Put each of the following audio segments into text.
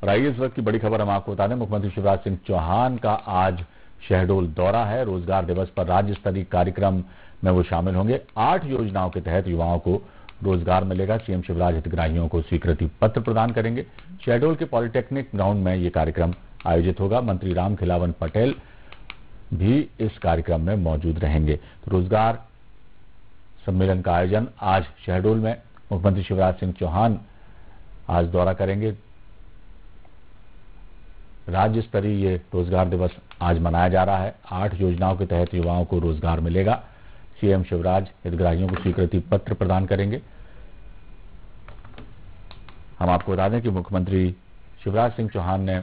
और आइए इस वक्त की बड़ी खबर हम आपको बता दें, मुख्यमंत्री शिवराज सिंह चौहान का आज शहडोल दौरा है। रोजगार दिवस पर राज्य स्तरीय कार्यक्रम में वो शामिल होंगे। 8 योजनाओं के तहत युवाओं को रोजगार मिलेगा। सीएम शिवराज हितग्राहियों को स्वीकृति पत्र प्रदान करेंगे। शहडोल के पॉलिटेक्निक ग्राउंड में ये कार्यक्रम आयोजित होगा। मंत्री राम खिलावन पटेल भी इस कार्यक्रम में मौजूद रहेंगे। तो रोजगार सम्मेलन का आयोजन आज शहडोल में मुख्यमंत्री शिवराज सिंह चौहान आज दौरा करेंगे। राज्य स्तरीय ये रोजगार दिवस आज मनाया जा रहा है। 8 योजनाओं के तहत युवाओं को रोजगार मिलेगा। सीएम शिवराज हितग्राहियों को स्वीकृति पत्र प्रदान करेंगे। हम आपको बता दें कि मुख्यमंत्री शिवराज सिंह चौहान ने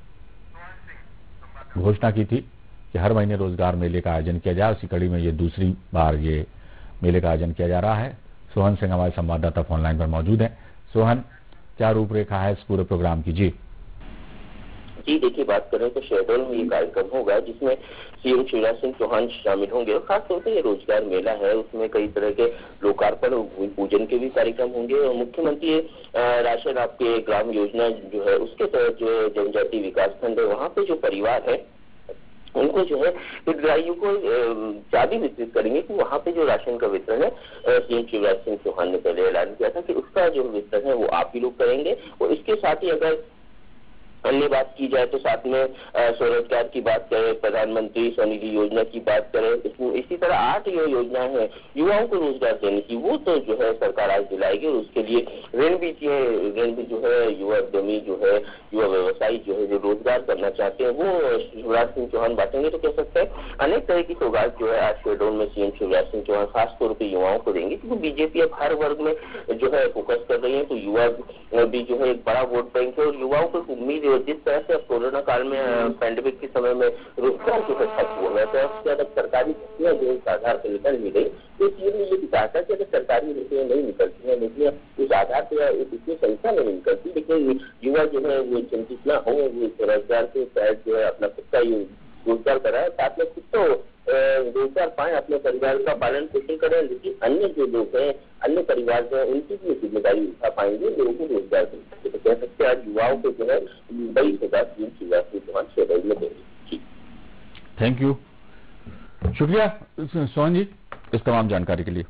घोषणा की थी कि हर महीने रोजगार मेले का आयोजन किया जाए। उसी कड़ी में ये दूसरी बार ये मेले का आयोजन किया जा रहा है। सोहन सिंह हमारे संवाददाता फोन लाइन पर मौजूद हैं। सोहन, क्या रूपरेखा है इस पूरे प्रोग्राम की? जी देखिए, बात करें तो शहडोल में ये कार्यक्रम होगा जिसमें सीएम शिवराज सिंह चौहान शामिल होंगे। और खासतौर पर ये रोजगार मेला है, उसमें कई तरह के लोकार्पण और पूजन के भी कार्यक्रम होंगे। और मुख्यमंत्री राशन आपके ग्राम योजना जो है उसके तहत जो जनजातीय विकास खंड है वहाँ पे जो परिवार है उनको जो है हितग्राहियों को चाबी वितरित करेंगे कि वहाँ पे जो राशन का वितरण है सीएम शिवराज सिंह चौहान ने पहले ऐलान किया था कि उसका जो वितरण है वो आप ही लोग करेंगे। और इसके साथ ही अगर अन्य बात की जाए तो साथ में स्वरोजगार की बात करें, प्रधानमंत्री स्वनिधि योजना की बात करें, इसी तरह 8 योजनाएं हैं युवाओं को रोजगार देने की, वो तो जो है सरकार आज दिलाएगी। और उसके लिए ऋण भी जो है युवा उद्यमी जो है युवा व्यवसायी जो है जो रोजगार करना चाहते हैं वो शिवराज सिंह चौहान बांटेंगे। तो कह सकते हैं अनेक तरह की सौगात जो है आज शहडोल में सीएम शिवराज सिंह चौहान खासतौर पर युवाओं को देंगे, क्योंकि बीजेपी अब हर वर्ग में जो है फोकस कर रही है। तो युवा भी जो है एक बड़ा वोट बैंक है और युवाओं को उम्मीद जिस तरह से कोरोना काल में पैंडेमिक के समय में रोजगार जो खत्म हुआ है तो उससे अगर सरकारी नीतियां जो इस आधार पर निकल नहीं गई तो सीएम ने ये भी कहा था कि अगर सरकारी नीतियां नहीं निकलती हैं, नीतियां उस आधार पर इतनी संख्या में नहीं निकलती, लेकिन युवा जो है वो चिंतित न हो, वो स्वरोजगार के तहत जो है अपना खुद का रोजगार कराए, साथ में खुद तो रोजगार पाए, अपने परिवार का पालन पोषण करें, लेकिन अन्य जो लोग हैं अन्य परिवार जो है उनकी भी जिम्मेदारी उठा पाएंगे, लोगों को रोजगार देंगे। तो कह सकते हैं आज युवाओं को जो है बड़ी सौगात सीएम शिवराज सिंह चौहान शहडोल में देंगे। थैंक यू, शुक्रिया सोहन जी इस तमाम जानकारी के लिए।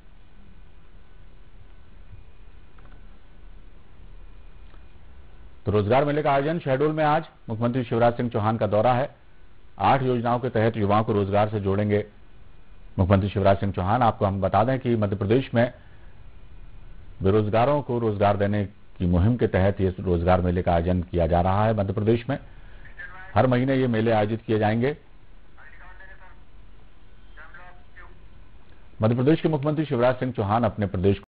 तो रोजगार मेले का आयोजन शहडोल में आज मुख्यमंत्री शिवराज सिंह चौहान का दौरा है। 8 योजनाओं के तहत युवाओं को रोजगार से जोड़ेंगे मुख्यमंत्री शिवराज सिंह चौहान। आपको हम बता दें कि मध्य प्रदेश में बेरोजगारों को रोजगार देने की मुहिम के तहत ये रोजगार मेले का आयोजन किया जा रहा है। मध्य प्रदेश में हर महीने ये मेले आयोजित किए जाएंगे। मध्य प्रदेश के मुख्यमंत्री शिवराज सिंह चौहान अपने प्रदेश